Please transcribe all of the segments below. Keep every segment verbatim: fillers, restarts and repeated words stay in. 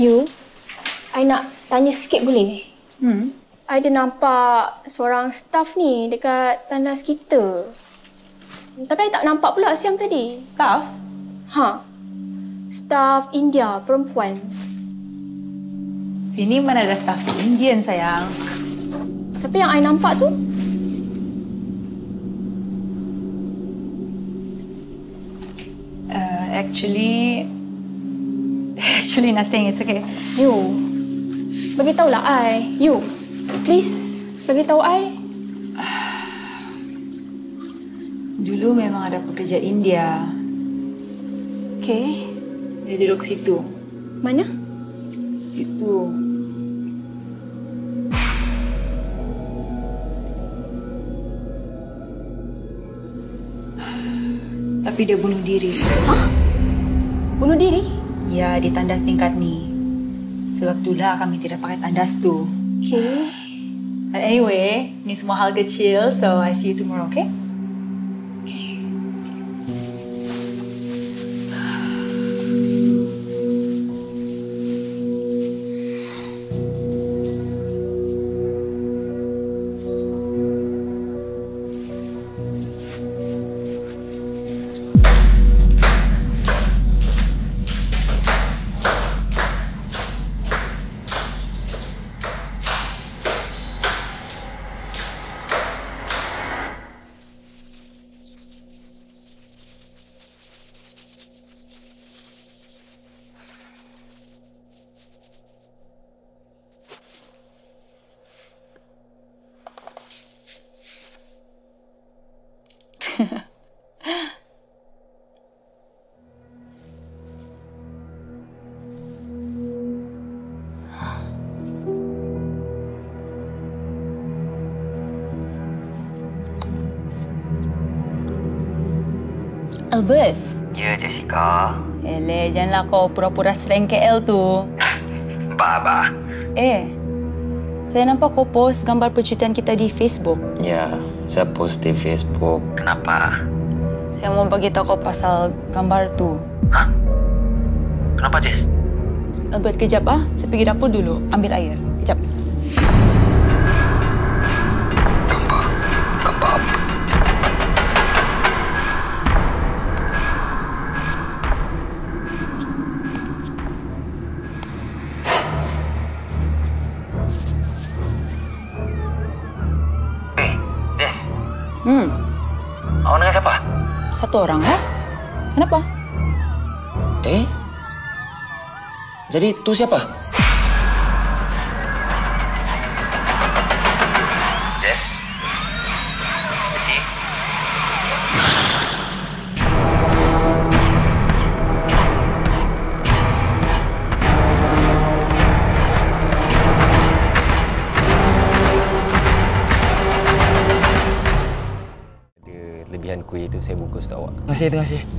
You, I nak tanya sikit boleh? Hmm. I ada nampak seorang staff ni dekat tandas kita. Tapi I tak nampak pula siang tadi. Staff? Ha. Staff India, perempuan. Sini mana ada staff Indian, sayang. Tapi yang I nampak tu, Uh, actually... Actually nothing, it's okay. you, beritahulah I. You, please, beritahu I. Dulu memang ada pekerja India. Okay. Dia duduk situ. Mana? Situ. Tapi dia bunuh diri. Hah? Bunuh diri? Ya, di tandas tingkat ni. Sebab itulah kami tidak pakai tandas tu. Okay. But anyway, ni semua hal kecil, so I see you tomorrow, okay? Okay. Albert. Ya, Jessica. Eleh, janganlah kau pura-pura slang K L tu. Ba, Eh, saya nampak kau post gambar percutian kita di Facebook. Ya, saya post di Facebook. Kenapa? Saya mau bagi tahu kau pasal gambar tu. Hah? Kenapa, Jess? Albert, kejap ah. Saya pergi dapur dulu, ambil air. Kejap. Gambar? Gambar apa? Eh, Jess. Hmm, Awak dengan siapa? satu orang lah. Kenapa? Eh? Jadi tu siapa? Jess? Jessie? Ada lebihan kuih tu saya bungkus untuk awak. Terima kasih, terima kasih.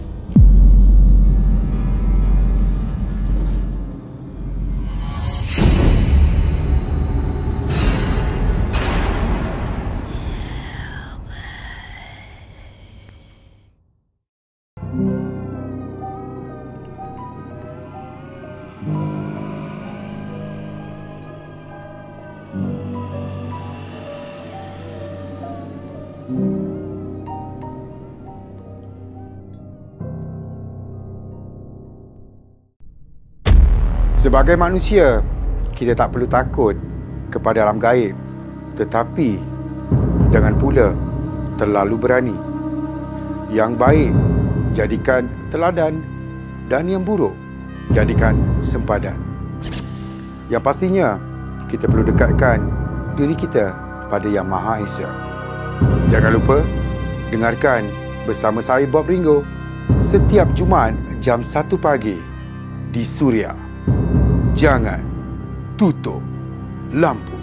Sebagai manusia, kita tak perlu takut kepada alam gaib. Tetapi, jangan pula terlalu berani. Yang baik, jadikan teladan. Dan yang buruk, jadikan sempadan. Yang pastinya, kita perlu dekatkan diri kita pada Yang Maha Esa. Jangan lupa, dengarkan bersama saya Bob Ringo setiap Jumaat jam satu pagi di Suria. Jangan tutup lampu.